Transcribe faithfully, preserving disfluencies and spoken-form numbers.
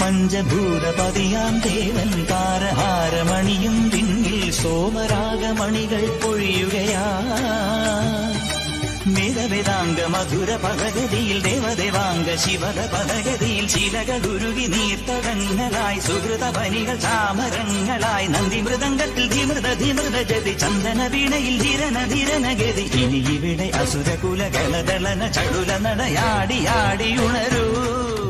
പഞ്ചഭൂതപതിയാം ദേവൻ താരഹാരമണിയും പിന്നിൽ സോമരാഗമണികൾ പൊഴിയുകയാ വേദവേദാംഗ മധുര പദഗതിയിൽ ദേവദേവാംഗ ശിവത പദഗതിയിൽ ശിലകളുരുകി നീർത്തടങ്ങളായി സുഹൃത പനികൾ ചാമരങ്ങളായി നന്ദി മൃദംഗത്തിൽ ധിമൃത ധിമൃത ജതി ചന്ദന വീണയിൽ ധിരന ധിരന ഗതി ഇനി ഇവിടെ അസുരകുല ഗലദളന ചടുല നടയാടിയാടി ഉണരൂ